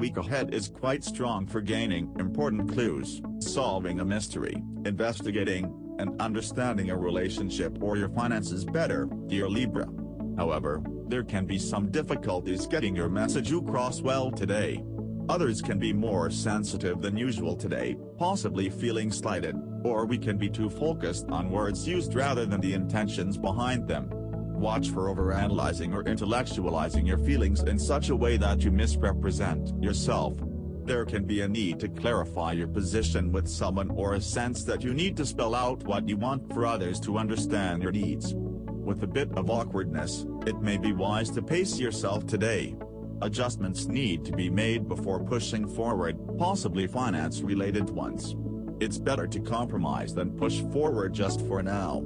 week ahead is quite strong for gaining important clues, solving a mystery, investigating, and understanding a relationship or your finances better, dear Libra. However, there can be some difficulties getting your message across well today. Others can be more sensitive than usual today, possibly feeling slighted, or we can be too focused on words used rather than the intentions behind them. Watch for overanalyzing or intellectualizing your feelings in such a way that you misrepresent yourself. There can be a need to clarify your position with someone or a sense that you need to spell out what you want for others to understand your needs. With a bit of awkwardness, it may be wise to pace yourself today. Adjustments need to be made before pushing forward, possibly finance-related ones. It's better to compromise than push forward just for now.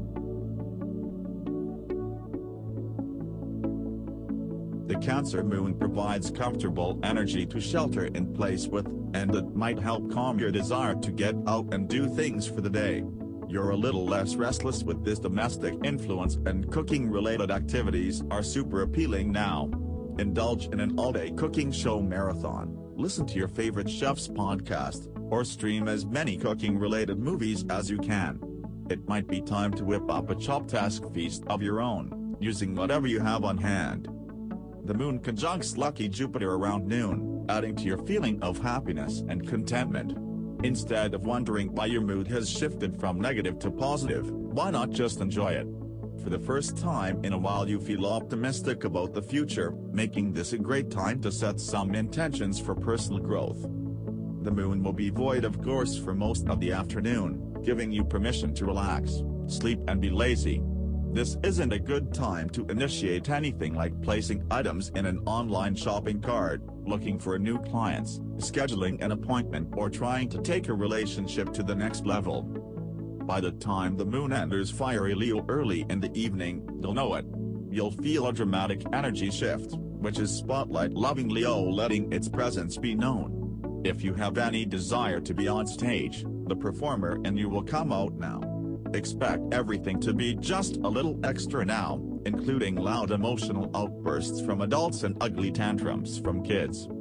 The Cancer moon provides comfortable energy to shelter in place with, and it might help calm your desire to get out and do things for the day. You're a little less restless with this domestic influence, and cooking-related activities are super appealing now. Indulge in an all-day cooking show marathon, listen to your favorite chef's podcast, or stream as many cooking-related movies as you can. It might be time to whip up a Choptask feast of your own, using whatever you have on hand. The moon conjuncts lucky Jupiter around noon, adding to your feeling of happiness and contentment. Instead of wondering why your mood has shifted from negative to positive, why not just enjoy it? For the first time in a while you feel optimistic about the future, making this a great time to set some intentions for personal growth. The moon will be void of course for most of the afternoon, giving you permission to relax, sleep and be lazy. This isn't a good time to initiate anything like placing items in an online shopping cart, looking for new clients, scheduling an appointment or trying to take a relationship to the next level. By the time the moon enters fiery Leo early in the evening, you'll know it. You'll feel a dramatic energy shift, which is spotlight-loving Leo letting its presence be known. If you have any desire to be on stage, the performer in you will come out now. Expect everything to be just a little extra now, including loud emotional outbursts from adults and ugly tantrums from kids.